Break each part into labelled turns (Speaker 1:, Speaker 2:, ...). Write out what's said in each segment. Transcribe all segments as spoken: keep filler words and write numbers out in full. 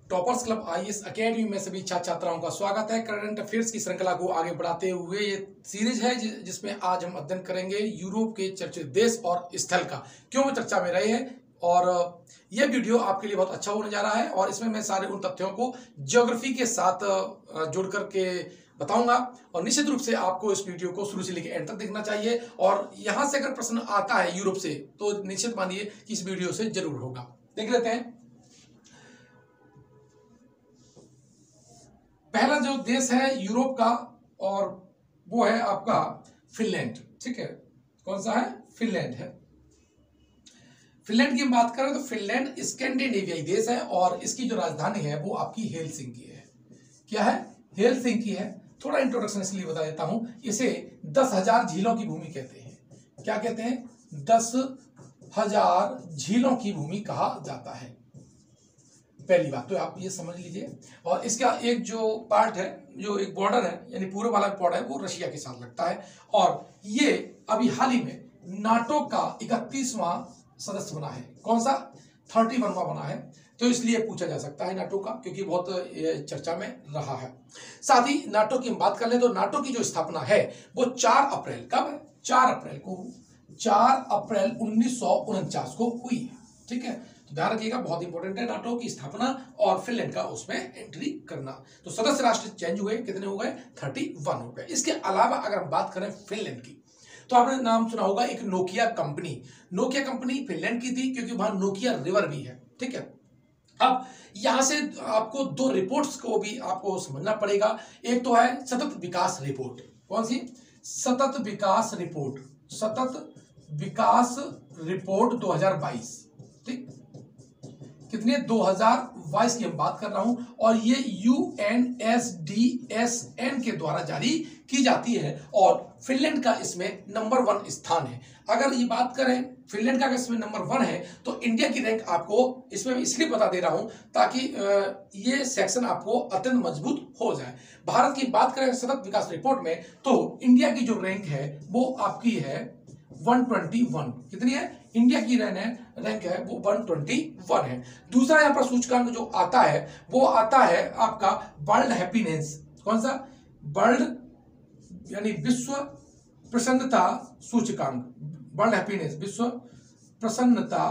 Speaker 1: Toppers club IAS academy में सभी छात्र छात्राओं का स्वागत है। करंट अफेयर्स की श्रृंखला को आगे बढ़ाते हुए ये सीरीज है जिसमें आज हम अध्ययन करेंगे यूरोप के चर्चित देश और स्थल का, क्यों वो चर्चा में रहे हैं। और यह वीडियो आपके लिए बहुत अच्छा होने जा रहा है और इसमें मैं सारे उन तथ्यों को ज्योग्राफी के साथ जोड़ करके बताऊंगा और निश्चित रूप से आपको इस वीडियो को शुरू से लेकर एंड तक देखना चाहिए। और यहां से अगर प्रश्न आता है यूरोप से तो निश्चित मानिए कि इस वीडियो से जरूर होगा। देख लेते हैं। पहला जो देश है यूरोप का और वो है आपका फिनलैंड। ठीक है, कौन सा है? फिनलैंड है। फिनलैंड की हम बात करें तो फिनलैंड स्कैंडिनेवियाई देश है और इसकी जो राजधानी है वो आपकी हेलसिंकी है। क्या है? हेलसिंकी है। थोड़ा इंट्रोडक्शन इसलिए बता देता हूं, इसे दस हजार झीलों की भूमि कहते हैं। क्या कहते हैं? दस हजार झीलों की भूमि कहा जाता है। पहली बात तो आप ये समझ लीजिए। और इसका एक जो पार्ट है, जो एक बॉर्डर है, यानी पूर्व वाला बॉर्डर है, वो रशिया के साथ लगता है। और ये अभी हाल ही में नाटो का इकतीसवां सदस्य बना है। कौन सा? थर्टी वनवा बना है। तो इसलिए पूछा जा सकता है नाटो का, क्योंकि बहुत चर्चा में रहा है। साथ ही नाटो की हम बात कर ले तो नाटो की जो स्थापना है वो चार अप्रैल, कब है? चार अप्रैल को, चार अप्रैल उन्नीस सौ उनचास को हुई है। ठीक है, तो ध्यान रखिएगा, बहुत इंपॉर्टेंट है नाटो की स्थापना और फिनलैंड का उसमें एंट्री करना। तो सदस्य राष्ट्र चेंज हुए, कितने हो गए? थर्टी वन हो गए। इसके अलावा अगर हम बात करें फिनलैंड की तो आपने नाम सुना होगा एक Nokia company. Nokia company Finland की थी क्योंकि वहां नोकिया रिवर भी है। ठीक है, अब यहां से आपको दो रिपोर्ट्स को भी आपको समझना पड़ेगा। एक तो है सतत विकास रिपोर्ट। कौन सी? सतत विकास रिपोर्ट, सतत विकास रिपोर्ट दो हज़ार बाईस। ठीक, कितने? दो हज़ार बाईस की हम बात कर रहा हूं और ये U N S D S N के द्वारा जारी की जाती है और फिनलैंड का इसमें नंबर वन स्थान है। अगर ये बात करें फिनलैंड का इसमें नंबर वन है तो इंडिया की रैंक आपको इसमें इसलिए बता दे रहा हूं ताकि ये सेक्शन आपको अत्यंत मजबूत हो जाए। भारत की बात करें सतत विकास रिपोर्ट में तो इंडिया की जो रैंक है वो आपकी है एक सौ इक्कीस। कितनी है? इंडिया की रैंक है वो एक सौ इक्कीस है। दूसरा यहां पर सूचकांक जो आता है वो आता है आपका वर्ल्ड हैप्पीनेस। कौन सा? वर्ल्ड यानी विश्व प्रसन्नता सूचकांक, वर्ल्ड हैप्पीनेस, विश्व प्रसन्नता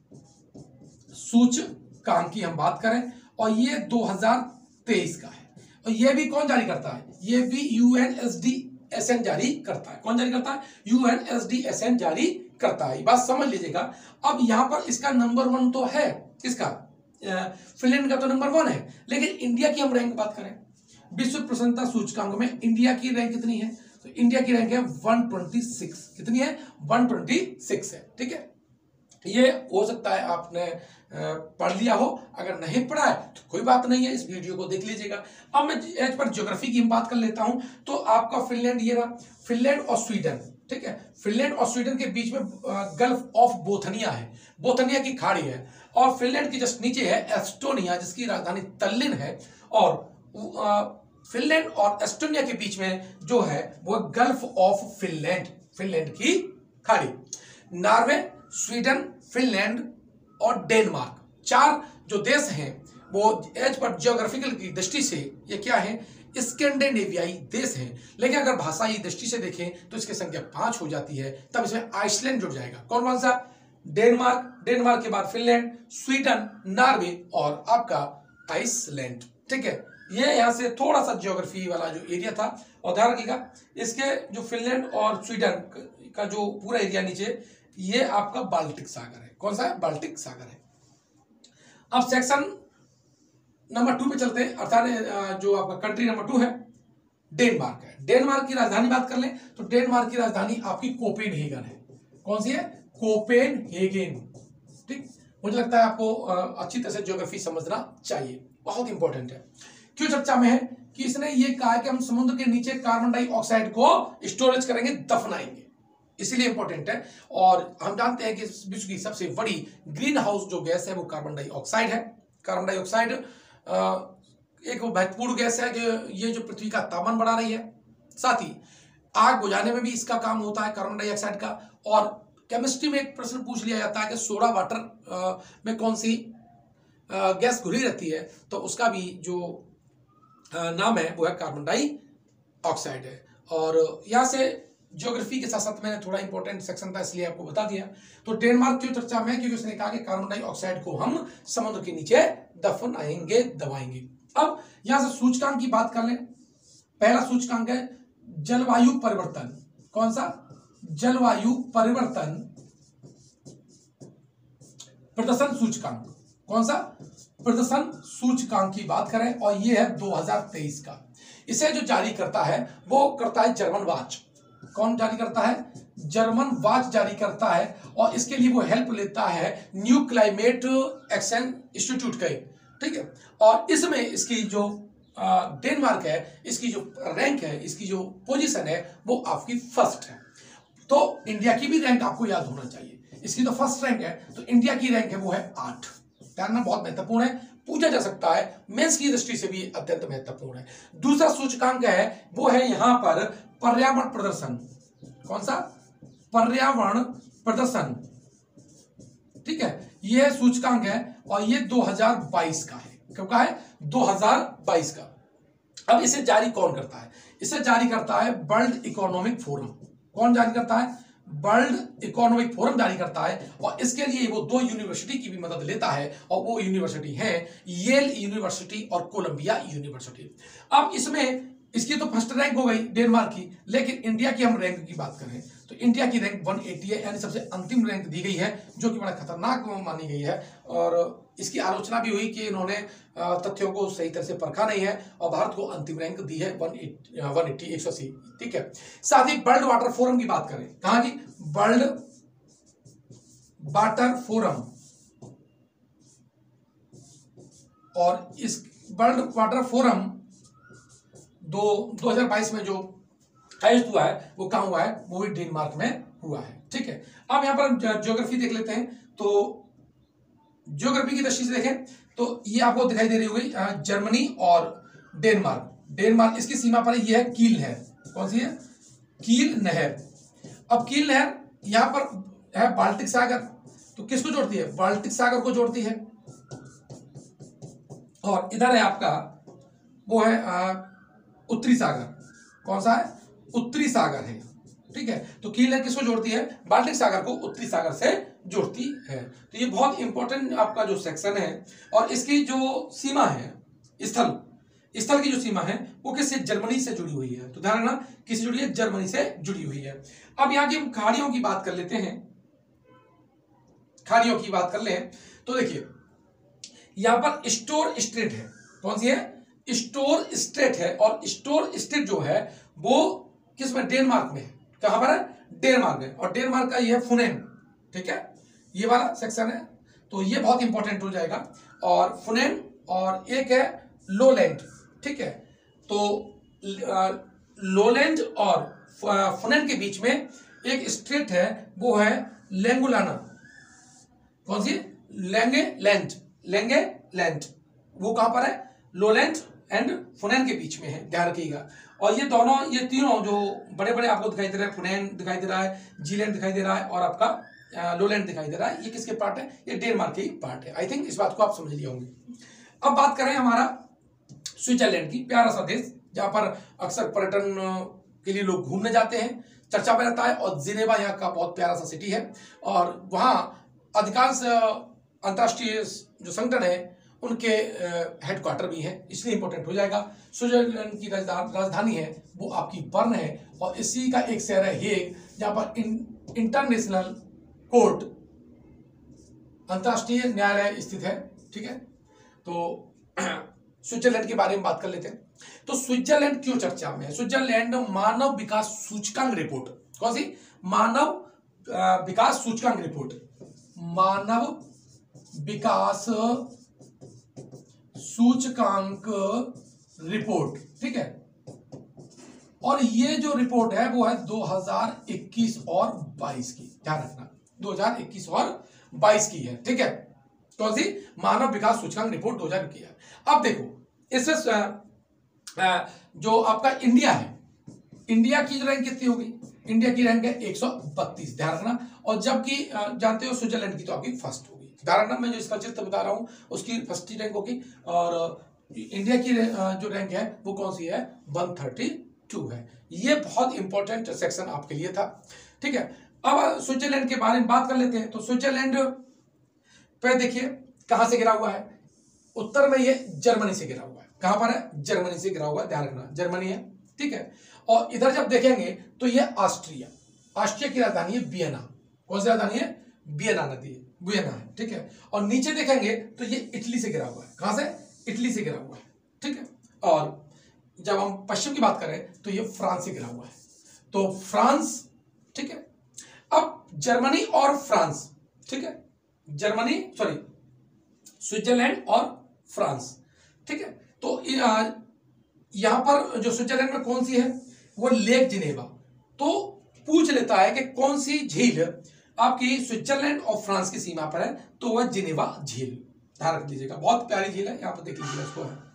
Speaker 1: सूचकांक की हम बात करें और ये दो हज़ार तेईस का है। और ये भी कौन जारी करता है? ये भी यूएनएसडीएसएन जारी करता है। कौन जारी करता है? यूएनएसडीएसएन जारी करता है। बात समझ लीजिएगा। अब यहां पर इसका नंबर वन तो है, किसका? फिनलैंड का तो नंबर वन है, लेकिन इंडिया की हम रैंक बात करें विश्व प्रसन्नता सूचकांक में इंडिया की रैंक कितनी है? तो इंडिया की रैंक है एक सौ छब्बीस। कितनी है? एक सौ छब्बीस है। ठीक है, ये हो सकता है आपने पढ़ लिया हो, अगर नहीं पढ़ा है तो कोई बात नहीं है, इस वीडियो को देख लीजिएगा। अब मैं एज पर ज्योग्राफी की बात कर लेता हूं तो आपका फिनलैंड ये रहा, फिनलैंड और स्वीडन। ठीक है, फिनलैंड और स्वीडन के बीच में गल्फ ऑफ बोथनिया है, बोथनिया की खाड़ी है। और फिनलैंड की जस्ट नीचे है एस्टोनिया, जिसकी राजधानी तल्लिन है। और फिनलैंड और एस्टोनिया के बीच में जो है वो गल्फ ऑफ फिनलैंड, फिनलैंड की खाड़ी। नॉर्वे, स्वीडन, फिनलैंड और डेनमार्क, चार जो देश हैं वो एज पर ज्योग्राफिकल की दृष्टि से ये क्या है? स्कैंडिनेवियाई देश हैं। लेकिन अगर भाषाई दृष्टि से देखें तो इसकी संख्या पांच हो जाती है, तब इसमें आइसलैंड जुड़ जाएगा। कौन कौन सा? डेनमार्क, डेनमार्क के बाद फिनलैंड, स्वीडन, नॉर्वे और आपका आइसलैंड। ठीक है, ये यहां से थोड़ा सा ज्योग्राफी वाला जो एरिया था। और ध्यान रखिएगा इसके जो फिनलैंड और स्वीडन का जो पूरा एरिया नीचे, ये आपका बाल्टिक सागर है। कौन सा है? बाल्टिक सागर है। अब सेक्शन नंबर टू पे चलते हैं, अर्थात जो आपका कंट्री नंबर टू है डेनमार्क है। डेनमार्क की राजधानी बात कर लें तो डेनमार्क की राजधानी आपकी कोपेनहेगन है। कौन सी है? कोपेनहेगन। ठीक, मुझे लगता है आपको अच्छी तरह से ज्योग्राफी समझना चाहिए, बहुत इंपॉर्टेंट है। क्यों चर्चा में है? कि इसने ये कहा कि हम समुद्र के नीचे कार्बन डाइऑक्साइड को स्टोरेज करेंगे, दफनाएंगे, इसीलिए इंपॉर्टेंट है। और हम जानते हैं कि विश्व की सबसे बड़ी ग्रीन हाउस जो गैस है वो कार्बन डाइऑक्साइड है। कार्बन डाइऑक्साइड एक महत्वपूर्ण गैस है कि ये जो पृथ्वी का तापमान बढ़ा रही है। साथ ही आग बुझाने में भी इसका काम होता है, कार्बन डाइऑक्साइड का। और केमिस्ट्री में एक प्रश्न पूछ लिया जाता है कि सोडा वाटर में कौन सी गैस घुली रहती है तो उसका भी जो नाम है वो है कार्बन डाइऑक्साइड है। और यहाँ से ज्योग्राफी के साथ साथ मैंने थोड़ा इंपॉर्टेंट सेक्शन था इसलिए आपको बता दिया। तो डेनमार्क क्यों चर्चा में है? क्योंकि उसने कहा कि कार्बन डाइऑक्साइड को हम समुद्र के नीचे दफनाएंगे, दबाएंगे। अब यहां से सूचकांक की बात कर लें। पहला सूचकांक है जलवायु परिवर्तन। कौन सा? जलवायु परिवर्तन प्रदर्शन सूचकांक। कौन सा? प्रदर्शन सूचकांक की बात करें और यह है दो हज़ार तेईस का। इसे जो जारी करता है वो करता है जर्मन वाच। कौन जारी करता है? जर्मन वाच जारी करता है। और इसके लिए वो हेल्प लेता है न्यू क्लाइमेट एक्शन इंस्टीट्यूट का, ठीक है। और इसमें इसकी जो डेनमार्क है, इसकी जो रैंक है, इसकी जो पोजीशन है वो आपकी फर्स्ट है। तो इंडिया की भी रैंक आपको याद होना चाहिए। इसकी तो फर्स्ट रैंक है, तो इंडिया की रैंक है वो है आठ। जानना बहुत महत्वपूर्ण है, पूछा जा सकता है, मेंस की दृष्टि से भी अत्यंत महत्वपूर्ण है। दूसरा सूचकांक है वो है यहां पर पर्यावरण प्रदर्शन। कौन सा? पर्यावरण प्रदर्शन, ठीक है। यह सूचकांक है और ये दो हज़ार बाईस का है। कब का है? दो हज़ार बाईस का। अब इसे जारी कौन करता है? इसे जारी करता है वर्ल्ड इकोनॉमिक फोरम। कौन जारी करता है? वर्ल्ड इकोनॉमिक फोरम जारी करता है। और इसके लिए वो दो यूनिवर्सिटी की भी मदद लेता है और वो यूनिवर्सिटी है येल यूनिवर्सिटी और कोलंबिया यूनिवर्सिटी। अब इसमें इसकी तो फर्स्ट रैंक हो गई डेनमार्क की, लेकिन इंडिया की हम रैंक की बात करें तो इंडिया की रैंक एक सौ अस्सी है, यानी सबसे अंतिम रैंक दी गई है, जो कि बड़ा खतरनाक मानी गई है। और इसकी आलोचना भी हुई कि इन्होंने तथ्यों को सही तरह से परखा नहीं है और भारत को अंतिम रैंक दी है एक सौ अस्सी, एक सौ अस्सी, ठीक है। साथ ही वर्ल्ड वाटर फोरम की बात करें, कहां की? World water forum. और इस वर्ल्ड वाटर फोरम दो दो हजार बाईस में जो आयोजित हुआ है वो कहां हुआ है? वो भी डेनमार्क में हुआ है, ठीक है। अब यहां पर ज्योग्राफी देख लेते हैं। तो ज्योग्राफी की दृष्टि से देखें तो ये आपको दिखाई दे रही होगी जर्मनी और डेनमार्क। डेनमार्क इसकी सीमा पर ये है कील नहर। कौन सी है? कील नहर। अब कील नहर यहां पर है बाल्टिक सागर, तो किसको जोड़ती है? बाल्टिक सागर को जोड़ती है। और इधर है आपका वो है आ, उत्तरी सागर। कौन सा है? उत्तरी सागर है, ठीक है। तो कील नहर किसको जोड़ती है? बाल्टिक सागर को उत्तरी सागर से जोड़ती है। तो ये बहुत इंपॉर्टेंट आपका जो सेक्शन है। और इसकी जो सीमा है, स्थल स्थल की जो सीमा है वो किससे? जर्मनी से जुड़ी हुई है। तो ध्यान रखना किससे जुड़ी है? जर्मनी से जुड़ी हुई है। अब यहाँ की हम खाड़ियों की बात कर लेते हैं। खाड़ियों की बात कर ले तो देखिए यहां पर स्टोर स्ट्रेट है। कौन सी है? स्टोर स्ट्रेट है। और स्टोर स्ट्रेट जो है वो किस में? डेनमार्क में है। कहां पर है? डेनमार्क में। और डेनमार्क का ये है फुनेन, ठीक है, ये वाला सेक्शन है। तो ये बहुत इंपॉर्टेंट हो जाएगा। और फुनेन और एक है लोलैंड, ठीक है। तो लोलैंड और फुनेन के बीच में एक स्ट्रेट है वो है लेंगुलाना। कौन सी? लेंगे लैंड, लेंगे लैंड। वो कहां पर है? लोलैंड एंड फुनेन के बीच में है, ध्यान रखिएगा। और ये दोनों ये तीनों जो बड़े बड़े आपको दिखाई दे रहे हैं, फुनेन दिखाई दे रहा है, जीलैंड दिखाई दे रहा है और आपका लोलैंड दिखाई दे रहा है, ये किसके पार्ट है? ये डेनमार्क के ही पार्ट है। आई थिंक इस बात को आप समझ लिए होंगे। अब बात करें हमारा स्विट्जरलैंड की, प्यारा सा देश जहां पर अक्सर पर्यटन के लिए लोग घूमने जाते हैं, चर्चा में रहता है। और जिनेवा यहाँ का बहुत प्यारा सा सिटी है। और वहाँ अधिकांश अंतर्राष्ट्रीय जो संगठन है उनके हेडक्वार्टर भी हैं, इसलिए इंपॉर्टेंट हो जाएगा। स्विट्जरलैंड की राजधानी है वो आपकी बर्न है। और इसी का एक शहर है हेग, जहां पर इन, इंटरनेशनल कोर्ट, अंतर्राष्ट्रीय न्यायालय स्थित है, ठीक है। तो स्विट्जरलैंड के बारे में बात कर लेते हैं। तो स्विट्जरलैंड क्यों चर्चा में है? स्विट्जरलैंड मानव विकास सूचकांक रिपोर्ट। कौन सी? मानव विकास सूचकांक रिपोर्ट। मानव विकास सूचकांक रिपोर्ट, ठीक है। और ये जो रिपोर्ट है वो है दो हज़ार इक्कीस और बाईस की, ध्यान रखना दो हज़ार इक्कीस और बाईस की है, ठीक है। कौन सी? मानव विकास सूचकांक रिपोर्ट दो हज़ार इक्कीस है। अब देखो इससे जो आपका इंडिया है, इंडिया की रैंक कितनी होगी? इंडिया की रैंक है एक सौ बत्तीस, ध्यान रखना। और जबकि जानते हो स्विट्जरलैंड की तो आपकी फर्स्ट होगी। धारणा में जो इसका चित्र बता रहा हूं उसकी फर्स्ट रैंक होगी, और इंडिया की जो रैंक है वो कौन सी है, वन थर्टी टू है। ये बहुत इंपॉर्टेंट सेक्शन आपके लिए था, ठीक है। अब स्विट्जरलैंड के बारे में बात कर लेते हैं। तो स्विट्जरलैंड पे देखिए कहां से गिरा हुआ है, उत्तर में ये जर्मनी से गिरा हुआ है। कहां पर है, जर्मनी से गिरा हुआ है, ध्यान रखना जर्मनी है, ठीक है। और इधर जब देखेंगे तो ये ऑस्ट्रिया, ऑस्ट्रिया की राजधानी है वियना। कौन सी राजधानी है, वियना नदी है, वियना है, ठीक है। और नीचे देखेंगे तो ये इटली से गिरा हुआ है। कहां से, इटली से गिरा हुआ है, ठीक है। और जब हम पश्चिम की बात करें तो ये फ्रांस से गिरा हुआ है, तो फ्रांस, ठीक है। अब जर्मनी और फ्रांस, ठीक है, जर्मनी सॉरी स्विट्जरलैंड और फ्रांस, ठीक है। तो यहां पर जो स्विट्जरलैंड में कौन सी है, वो लेक जिनेवा। तो पूछ लेता है कि कौन सी झील आपकी स्विट्जरलैंड और फ्रांस की सीमा पर है, तो वह जिनेवा झील, ध्यान रख लीजिएगा, बहुत प्यारी झील है, यहां पर देख लीजिएगा इसको है।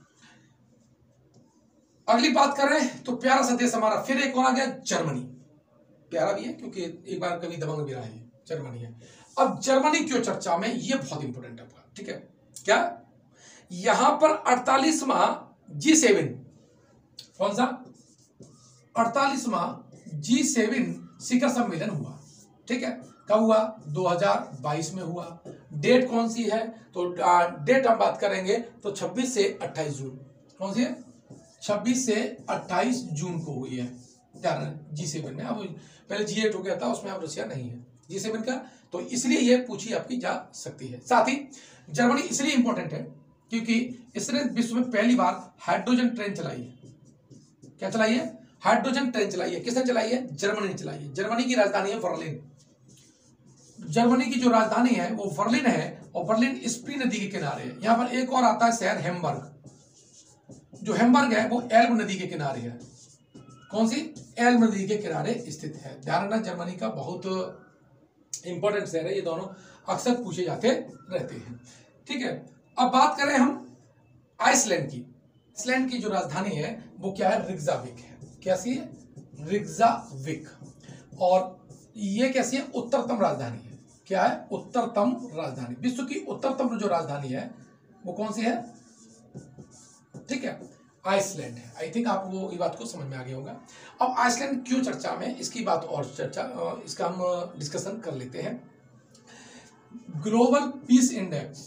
Speaker 1: अगली बात कर रहे हैं तो प्यारा सा देश हमारा फिर एक और आ गया, जर्मनी। प्यारा भी है क्योंकि एक बार कभी दबंग भी रहा है, जर्मनी है। अब जर्मनी क्यों चर्चा में, ये बहुत इंपॉर्टेंट है, ठीक है। क्या, यहां पर अड़तालीसवां जी सेवन, कौन सा, अड़तालीसवां जी सेवन शिखर सम्मेलन हुआ, ठीक है। कब हुआ, दो हज़ार बाईस में हुआ। डेट कौन सी है, तो डेट हम बात करेंगे तो छब्बीस से अट्ठाईस जून, कौन सी है, छब्बीस से अट्ठाईस जून को हुई है, ध्यान जी सेवन में। अब पहले जी एट हो गया था, उसमें अब रशिया नहीं है, जी सेवन का, तो इसलिए ये पूछी आपकी जा सकती है। साथ ही जर्मनी इसलिए इंपॉर्टेंट है क्योंकि इसने विश्व में पहली बार हाइड्रोजन ट्रेन चलाई है। क्या चलाई है, हाइड्रोजन ट्रेन चलाई है। किसने चलाई है, जर्मनी ने चलाई है। जर्मनी की राजधानी है बर्लिन, जर्मनी की जो राजधानी है वो बर्लिन है, और बर्लिन स्प्री नदी के किनारे है। यहां पर एक और आता है शहर हैम्बर्ग, जो हैम्बर्ग है वो एल्ब नदी के किनारे है। कौन सी, एल्ब नदी के किनारे स्थित है। ध्यान रखना, जर्मनी का बहुत इंपॉर्टेंट शहर है, ये दोनों अक्सर पूछे जाते रहते हैं, ठीक है। अब बात करें हम आइसलैंड की। आइसलैंड की जो राजधानी है वो क्या है, रिग्जाविक है। कैसी है, रिग्जाविक। और ये कैसी है, उत्तरतम राजधानी है। क्या है, उत्तरतम राजधानी। विश्व की उत्तरतम जो राजधानी है वो कौन सी है, ठीक है, आइसलैंड है। आई थिंक आपको ये बात को समझ में आ गया होगा। अब आइसलैंड क्यों चर्चा में, इसकी बात और चर्चा, इसका हम डिस्कशन कर लेते हैं। ग्लोबल पीस इंडेक्स,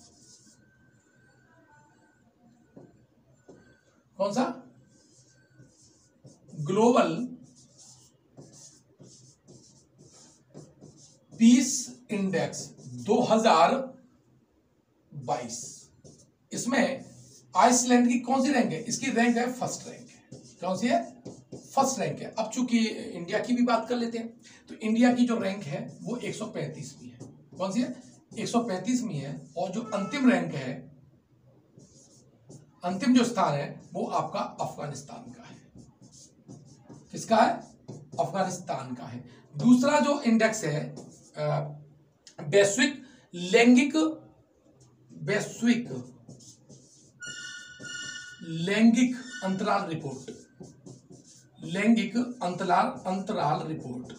Speaker 1: कौन सा, ग्लोबल पीस इंडेक्स दो हज़ार बाईस, इसमें आइसलैंड की कौन सी रैंक है, इसकी रैंक है फर्स्ट रैंक है। कौन सी है, फर्स्ट रैंक है। अब चूंकि इंडिया की भी बात कर लेते हैं, तो इंडिया की जो रैंक है वो एक सौ पैंतीसवीं है। कौन सी है, एक सौ पैंतीसवीं है। और जो अंतिम रैंक है, अंतिम जो स्थान है वो आपका अफगानिस्तान का है। किसका है, अफगानिस्तान का है। दूसरा जो इंडेक्स है वैश्विक लैंगिक वैश्विक लैंगिक अंतराल रिपोर्ट, लैंगिक अंतराल अंतराल रिपोर्ट,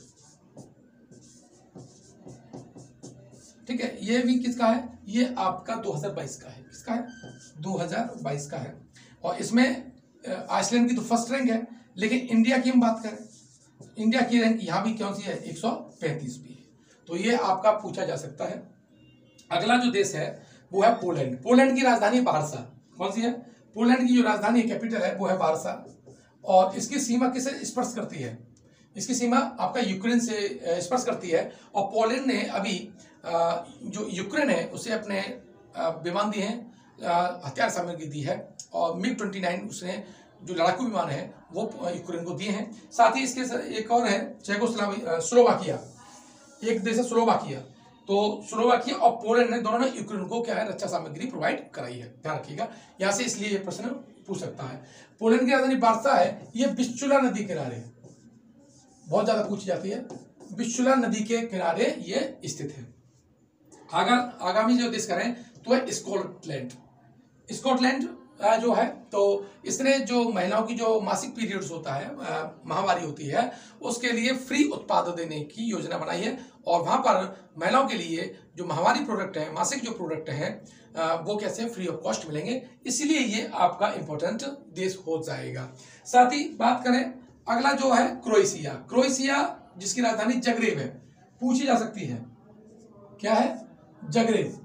Speaker 1: ठीक है। ये भी किसका है, ये आपका दो हज़ार बाईस का है। किसका है, दो हज़ार बाईस का है। और इसमें आइसलैंड की तो फर्स्ट रैंक है, लेकिन इंडिया की हम बात करें, इंडिया की रैंक यहां भी कौन सी है, एक सौ पैंतीसवीं है। तो ये आपका पूछा जा सकता है। अगला जो देश है वो है पोलैंड। पोलैंड की राजधानी वार्सा। कौन सी है, पोलैंड की जो राजधानी कैपिटल है वो है वार्सा। और इसकी सीमा किसे स्पर्श करती है, इसकी सीमा आपका यूक्रेन से स्पर्श करती है। और पोलैंड ने अभी जो यूक्रेन है उसे अपने विमान दिए हैं, हथियार सामग्री दी है, और मिग ट्वेंटी नाइन उसने जो लड़ाकू विमान है वो यूक्रेन को दिए हैं। साथ ही इसके एक और है चेकोस्लोवाकिया, स्लोवाकिया, एक देश है स्लोवाकिया। तो स्लोवाकिया और पोलैंड ने दोनों ने यूक्रेन को क्या है, रक्षा सामग्री प्रोवाइड कराई है। ध्यान रखिएगा, यहाँ से इसलिए ये प्रश्न पूछ सकता है। पोलैंड की राजधानी वार्सा है, ये विस्चुला नदी के किनारे बहुत ज्यादा पूछी जाती है। विस्चुला नदी के किनारे ये स्थित है। आगा आगामी जो देश करें तो है स्कॉटलैंड। स्कॉटलैंड जो है तो इसने जो महिलाओं की जो मासिक पीरियड्स होता है, माहवारी होती है, उसके लिए फ्री उत्पाद देने की योजना बनाई है। और वहाँ पर महिलाओं के लिए जो माहवारी प्रोडक्ट है, मासिक जो प्रोडक्ट हैं, वो कैसे फ्री ऑफ कॉस्ट मिलेंगे, इसलिए ये आपका इंपॉर्टेंट देश हो जाएगा। साथ ही बात करें अगला जो है क्रोएशिया। क्रोएशिया जिसकी राजधानी जगरेब है, पूछी जा सकती है, क्या है? जगरेब।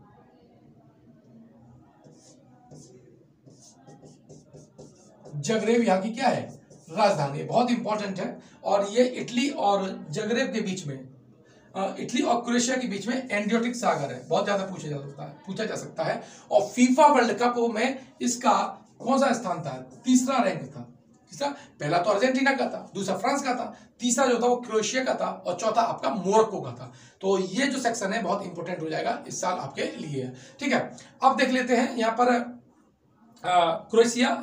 Speaker 1: जगरेब यहाँ की क्या है? राजधानी, बहुत इंपॉर्टेंट है। और ये इटली और जगरेब के बीच में, इटली और क्रोएशिया के बीच में एड्रियाटिक सागर है, बहुत ज्यादा पूछा जा सकता है पूछा जा सकता है और फीफा वर्ल्ड कप में इसका कौन सा स्थान था? तीसरा रैंक था। तीसरा, पहला तो अर्जेंटीना का था, दूसरा फ्रांस का था, तीसरा जो था वो क्रोएशिया का था और चौथा आपका मोरक्को का था। तो ये जो सेक्शन है बहुत इंपॉर्टेंट हो जाएगा इस साल आपके लिए, ठीक है। अब देख लेते हैं यहाँ पर क्रोएशिया।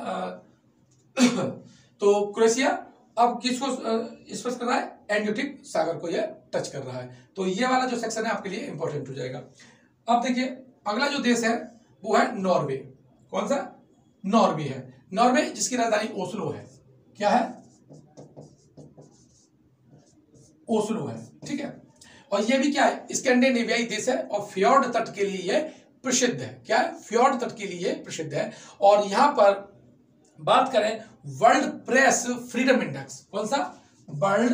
Speaker 1: तो क्रोएशिया अब किसको स्पर्श कर रहा है? एड्रियाटिक सागर को ये टच कर रहा है। तो ये वाला जो सेक्शन है आपके लिए इंपॉर्टेंट हो जाएगा। अब देखिए अगला जो देश है वो है नॉर्वे। कौन सा? नॉर्वे है। नॉर्वे जिसकी राजधानी ओस्लो है। क्या है? ओस्लो है, ठीक है। और ये भी क्या है? स्कैंडिनेवियाई देश है और फ्योर्ड तट के लिए ये प्रसिद्ध है। क्या है? फ्योर्ड तट के लिए प्रसिद्ध है। और यहां पर बात करें वर्ल्ड प्रेस फ्रीडम इंडेक्स, कौन सा? World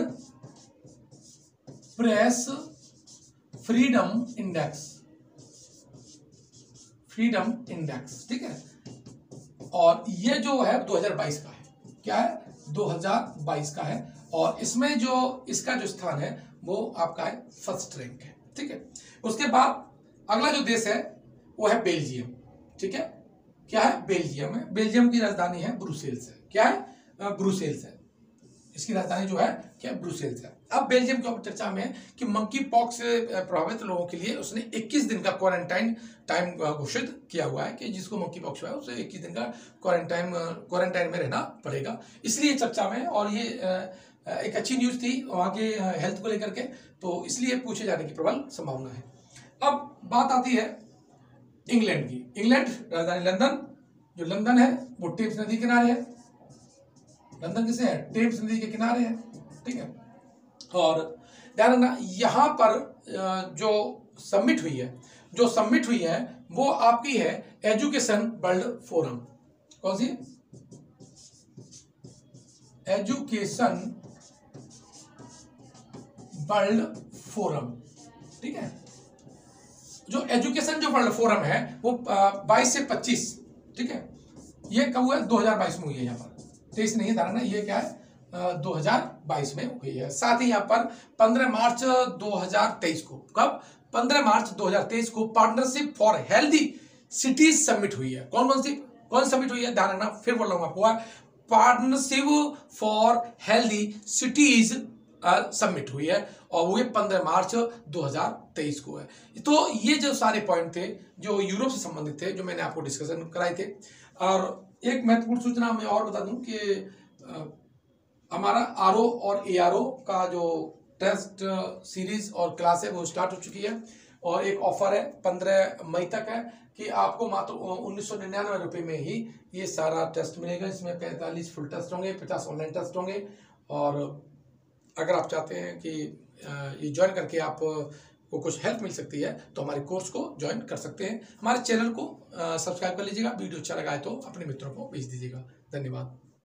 Speaker 1: press freedom index, freedom index, ठीक है। और ये जो है दो हज़ार बाईस का है। क्या है? दो हज़ार बाईस का है। और इसमें जो इसका जो स्थान है वो आपका है फर्स्ट रैंक है, ठीक है। उसके बाद अगला जो देश है वो है बेल्जियम, ठीक है। क्या है? बेल्जियम है। बेल्जियम की राजधानी है ब्रुसेल्स है। क्या है? ब्रुसेल्स है। इसकी राजधानी जो है क्या? ब्रुसेल्स है। अब बेल्जियम के ऊपर चर्चा में है कि मंकी पॉक्स से प्रभावित लोगों के लिए उसने इक्कीस दिन का क्वारंटाइन टाइम घोषित किया हुआ है कि जिसको मंकी पॉक्स हुआ है उसे इक्कीस दिन का क्वारंटाइन क्वारंटाइन में रहना पड़ेगा, इसलिए चर्चा में। और ये एक अच्छी न्यूज थी वहाँ के हेल्थ को लेकर के, तो इसलिए पूछे जाने की प्रबल संभावना है। अब बात आती है इंग्लैंड की। इंग्लैंड राजधानी लंदन, जो लंदन है वो टेम्स नदी किनारे है। लंदन किसे है? टेम्स नदी के किनारे है, ठीक है। और ध्यान रखना यहाँ पर जो सबमिट हुई है जो सबमिट हुई है वो आपकी है एजुकेशन वर्ल्ड फोरम। कौन सी? एजुकेशन वर्ल्ड फोरम, ठीक है। जो एजुकेशन जो वर्ल्ड फोरम है वो बाईस से पच्चीस, ठीक है। ये कब हुआ? दो हज़ार बाईस में हुई है। यहाँ पर तेईस नहीं धारणा, ये क्या है? दो हज़ार बाईस में हुई है। साथ ही यहाँ पर पंद्रह मार्च दो हज़ार तेईस को, कब? पंद्रह मार्च दो हज़ार तेईस को partnership for healthy cities submit हुई है। कौन कौन सी कौन सबमिट हुई है? ध्यान रखना, फिर बोल रहा हूँ आपको, partnership for healthy cities submit हुई है और वो पंद्रह मार्च दो हज़ार तेईस को है। तो ये जो सारे पॉइंट थे जो यूरोप से संबंधित थे, जो मैंने आपको डिस्कशन कराए थे। और एक महत्वपूर्ण सूचना मैं और बता दूं कि हमारा आरओ और एआरओ का जो टेस्ट सीरीज और क्लास है वो स्टार्ट हो चुकी है। और एक ऑफर है पंद्रह मई तक है कि आपको मात्र उन्नीस सौ निन्यानवे रुपये में ही ये सारा टेस्ट मिलेगा। इसमें पैंतालीस फुल टेस्ट होंगे, पचास ऑनलाइन टेस्ट होंगे। और अगर आप चाहते हैं कि ये ज्वाइन करके आप को कुछ हेल्प मिल सकती है तो हमारे कोर्स को ज्वाइन कर सकते हैं। हमारे चैनल को सब्सक्राइब कर लीजिएगा। वीडियो अच्छा लगा है तो अपने मित्रों को भेज दीजिएगा। धन्यवाद।